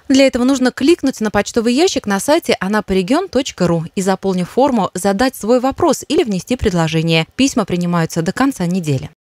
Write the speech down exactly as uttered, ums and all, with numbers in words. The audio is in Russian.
Для этого нужно кликнуть на почтовый ящик на сайте anaporegion точка ру и, заполнив форму, задать свой вопрос или внести предложение. Письма принимаются до конца недели.